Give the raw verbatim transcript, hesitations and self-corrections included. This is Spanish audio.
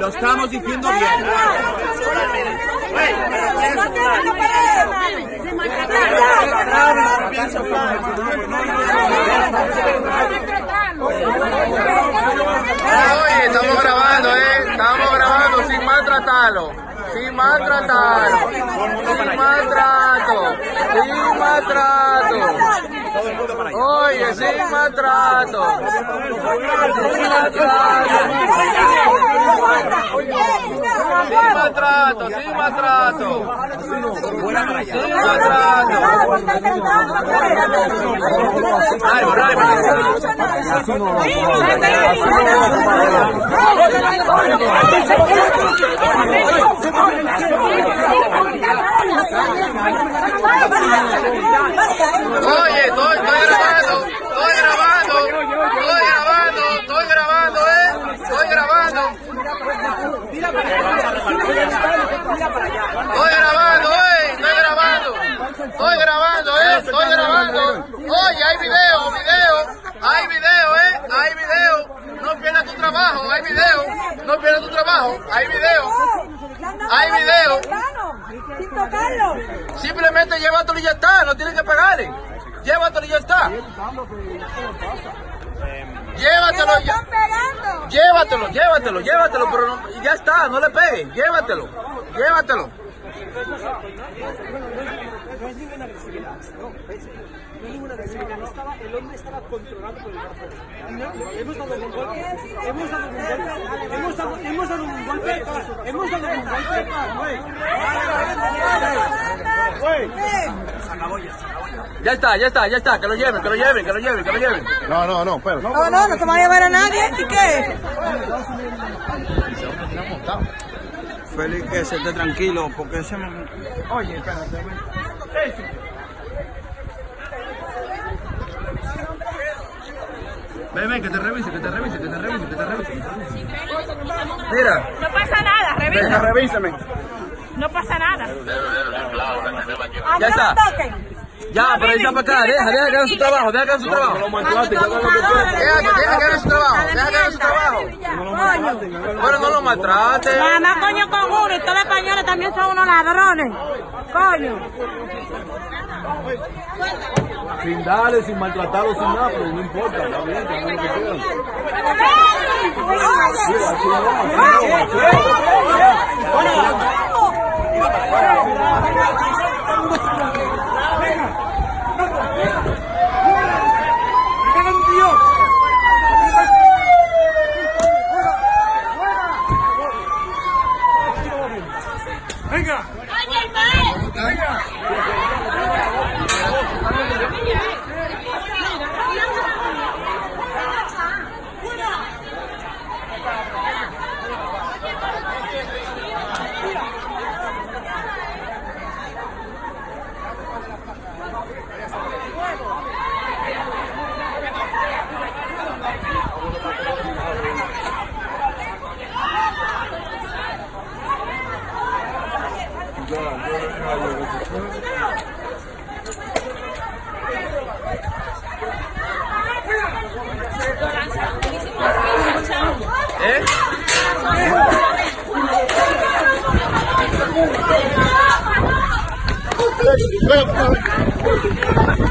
estamos diciendo bien. Oye, estamos grabando, eh. Estamos grabando sin maltratarlo. Sin maltratarlo. Sin maltrato. Sin maltrato. Oye, sin maltrato. Sin maltrato. Sin maltrato, sin maltrato. Sin maltrato. Ay, borrar, Oye, estoy, estoy grabando, estoy grabando, estoy grabando, estoy grabando, eh, estoy grabando. Estoy grabando, eh, estoy grabando, estoy grabando, eh, estoy grabando. Oye, hay video, video, hay video, eh, hay video. No pierdas tu trabajo, hay video, no pierdas tu trabajo, hay video, hay video. Sin tocarlo. Simplemente llévatelo y ya está, no tienes que pagar. Llévatelo y ya está. Llévatelo ya. Llévatelo, llévatelo, llévatelo, pero no, ya está, no le pegues, llévatelo, llévatelo. No es ninguna agresividad, no, no es ninguna agresividad, estaba, el hombre estaba controlado por el brazo. Hemos dado un golpe, hemos dado un golpe, hemos dado, hemos dado un golpe, hemos dado un golpe. Ya está, ya está, ya está, que lo lleven, que lo lleven, que lo lleven, que lo lleven. No, no, no, pero no. No, no, no se va a llevar a nadie, ¿y qué? Félix, que se esté tranquilo, porque se me... Oye, espérate. Ven, ven, que te revise, que te revise, que te revise, que te revise. Mira. No pasa nada, revísame. Venga, revísame. No pasa nada. Ya está. Ya, pero ahí está para acá, deja, deja que haga su trabajo, deja que haga su trabajo. Deja, deja que haga su trabajo, deja que haga su trabajo. Bueno, no lo maltrate. Mamá, coño, con uno, y todos los españoles también son unos ladrones. Coño. Sin darle, sin maltratarlo, sin nada, pero no importa, está bien, que hagan lo que quieran. Venga. Venga. ¿Eh?